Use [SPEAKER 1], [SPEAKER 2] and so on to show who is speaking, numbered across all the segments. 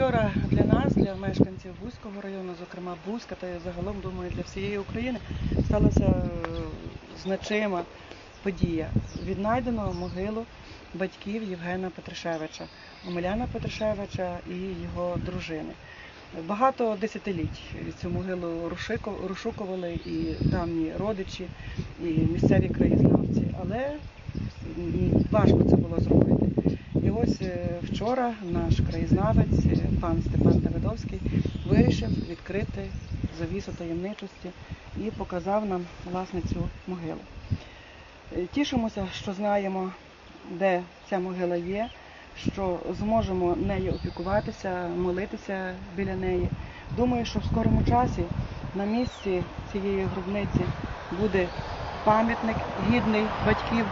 [SPEAKER 1] Вчора для нас, для мешканців Буського району, зокрема Буська та загалом, думаю, для всієї України, сталася значима подія. Віднайдено могилу батьків Євгена Петришевича, Омеляна Петришевича і його дружини. Багато десятиліть цю могилу розшукували і давні родичі, і місцеві краєзнавці, але важко це було зробити. І ось вчора наш краєзнавець, пан Степан Давидовський, вирішив відкрити завісу таємничості і показав нам, власне, цю могилу. Тішимося, що знаємо, де ця могила є, що зможемо нею опікуватися, молитися біля неї. Думаю, що в скорому часі на місці цієї гробниці буде пам'ятник гідний батьків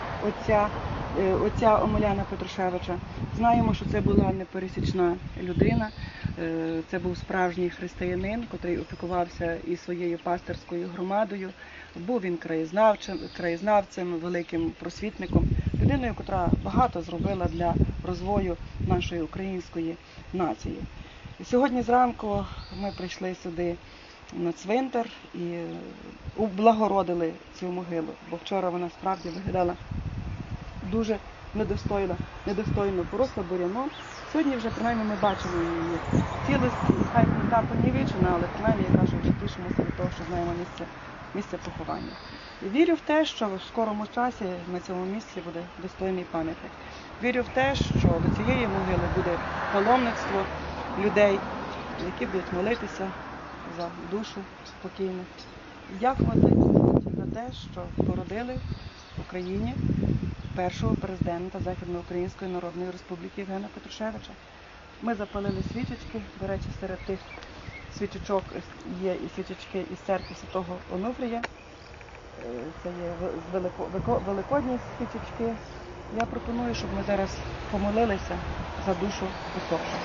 [SPEAKER 1] отця Омеляна Петришевича. Знаємо, що це була непересічна людина, це був справжній християнин, котрий опікувався і своєю пастирською громадою. Був він краєзнавцем, великим просвітником, людиною, котра багато зробила для розвою нашої української нації. І сьогодні зранку ми прийшли сюди на цвинтар і облагородили цю могилу, бо вчора вона справді виглядала дуже недостойно, поросла бур'яном. Сьогодні вже, принаймні, ми бачимо її цілості, і хай та понівечена, але принаймні, я кажу, вже тішимося від того, що знаємо місце поховання. І вірю в те, що в скорому часі на цьому місці буде достойний пам'ятник. Вірю в те, що до цієї могили буде паломництво людей, які будуть молитися за душу спокійних. І дякувати за те, що породили в Україні першого президента Західноукраїнської Народної Республіки Євгена Петришевича. Ми запалили свічечки, до речі, серед тих свічечок є і свічечки із церкви Святого Онуфрія. Це є великодні свічечки. Я пропоную, щоб ми зараз помолилися за душу усопших.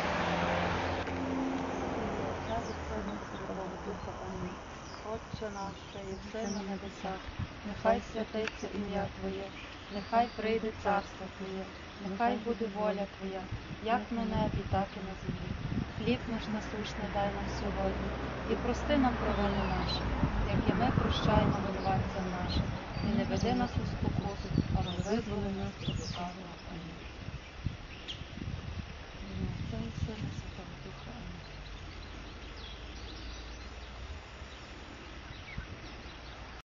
[SPEAKER 2] Отче наш, що єси на небесах, нехай святиться ім'я Твоє, нехай прийде царство Твоє, нехай буде воля Твоя, як на небі, так і на землі. Хліб наш насущний дай нам сьогодні, і прости нам провини наші, як і ми прощаємо винуватцям нашим, і не веди нас у спокусу, але визволи нас від лукавого. Амінь.